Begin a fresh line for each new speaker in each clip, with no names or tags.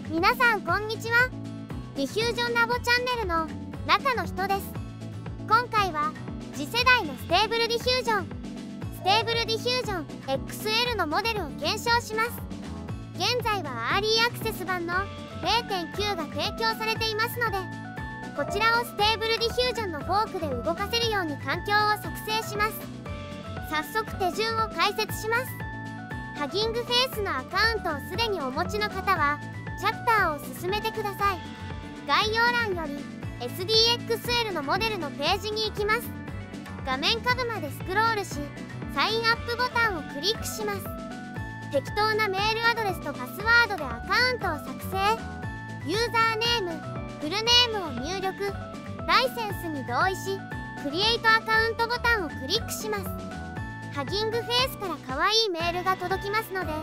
皆さんこんにちは。ディフュージョンラボチャンネルの中の人です。今回は次世代のステーブルディフュージョン XL のモデルを検証します。現在はアーリーアクセス版の 0.9 が提供されていますので、こちらをステーブルディフュージョンのフォークで動かせるように環境を作成します。早速手順を解説します。ハギングフェイスのアカウントをすでにお持ちの方はチャプターを進めてください。概要欄より SDXL のモデルのページに行きます。画面下部までスクロールし、サインアップボタンをクリックします。適当なメールアドレスとパスワードでアカウントを作成。ユーザーネーム、フルネームを入力。ライセンスに同意し、クリエイトアカウントボタンをクリックします。ハギングフェイスから可愛いメールが届きますので、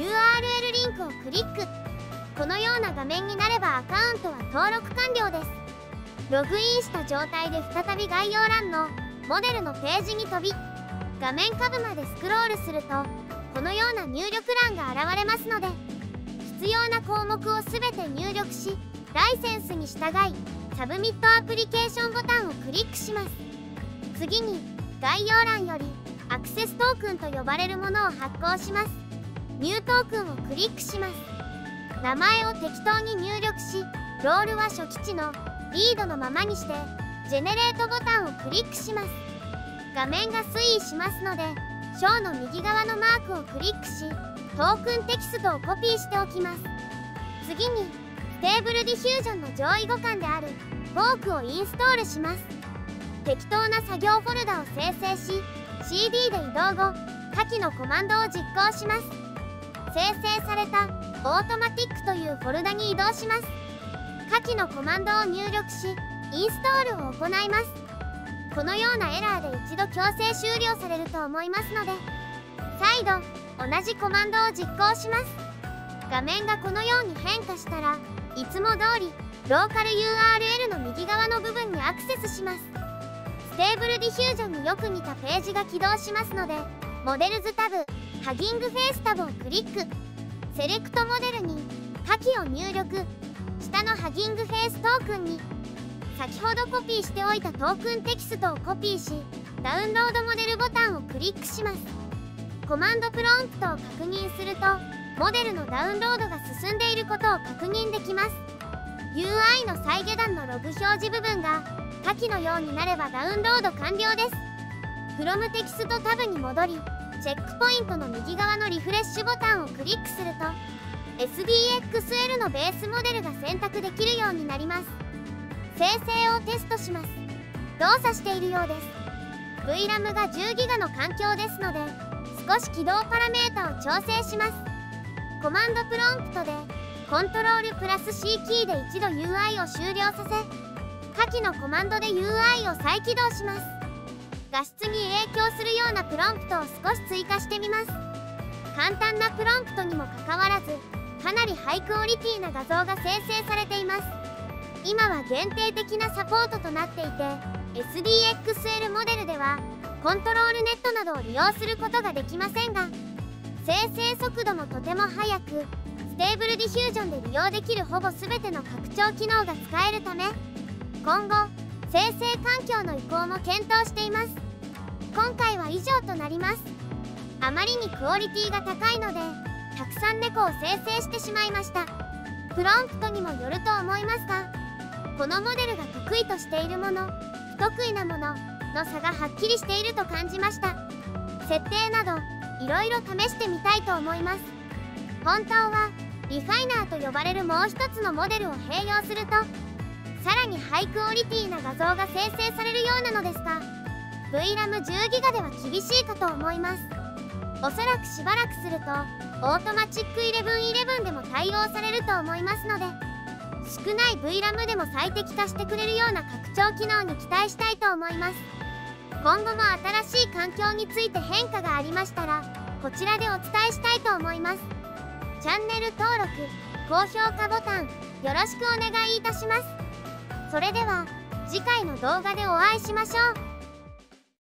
URL リンクをクリック。このような画面になればアカウントは登録完了です。ログインした状態で再び概要欄のモデルのページに飛び、画面下部までスクロールするとこのような入力欄が現れますので、必要な項目を全て入力し、ライセンスに従いサブミットアプリケーションボタンをクリックします。次に概要欄よりアクセストークンと呼ばれるものを発行します。ニュートークンをクリックします。名前を適当に入力し、ロールは初期値のリードのままにしてジェネレートボタンをクリックします。画面が推移しますので、章の右側のマークをクリックし、トークンテキストをコピーしておきます。次にステーブルディフュージョンの上位互換であるフォークをインストールします。適当な作業フォルダを生成し、 CD で移動後下記のコマンドを実行します。生成されたオートマティックというフォルダに移動します。下記のコマンドを入力し、インストールを行います。このようなエラーで一度強制終了されると思いますので、再度同じコマンドを実行します。画面がこのように変化したら、いつも通りローカル URL の右側の部分にアクセスします。ステーブルディフュージョンによく似たページが起動しますので、モデルズタブ、ハギングフェイスタブをクリック。セレクトモデルに下記を入力。下のハギングフェイストークンに先ほどコピーしておいたトークンテキストをコピーし、ダウンロードモデルボタンをクリックします。コマンドプロンプトを確認すると、モデルのダウンロードが進んでいることを確認できます。 UI の再下段のログ表示部分が下記のようになればダウンロード完了です。 From テキストタブに戻り、チェックポイントの右側のリフレッシュボタンをクリックすると SDXL のベースモデルが選択できるようになります。生成をテストします。動作しているようです。 VRAM が 10GB の環境ですので、少し起動パラメータを調整します。コマンドプロンプトでコントロールプラス C キーで一度 UI を終了させ、下記のコマンドで UI を再起動します。画質に影響するようなプロンプトを少し追加してみます。簡単なプロンプトにもかかわらず、かなりハイクオリティな画像が生成されています。今は限定的なサポートとなっていて、 SDXL モデルではコントロールネットなどを利用することができませんが、生成速度もとても速く、ステーブルディフュージョンで利用できるほぼ全ての拡張機能が使えるため、今後生成環境の移行も検討しています。今回は以上となります。あまりにクオリティが高いので、たくさん猫を生成してしまいました。プロンプトにもよると思いますが、このモデルが得意としているもの、不得意なものの差がはっきりしていると感じました。設定などいろいろ試してみたいと思います。本当はリファイナーと呼ばれるもう一つのモデルを併用すると、さらにハイクオリティな画像が生成されるようなのですが、 VRAM10GB では厳しいかと思います。おそらくしばらくするとオートマチック1111でも対応されると思いますので、少ない VRAM でも最適化してくれるような拡張機能に期待したいと思います。今後も新しい環境について変化がありましたら、こちらでお伝えしたいと思います。チャンネル登録、高評価ボタンよろしくお願いいたします。それでは次回の動画でお会いしましょう。